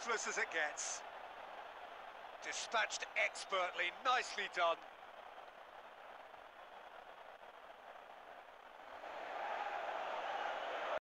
ruthless as it gets. Dispatched expertly, nicely done.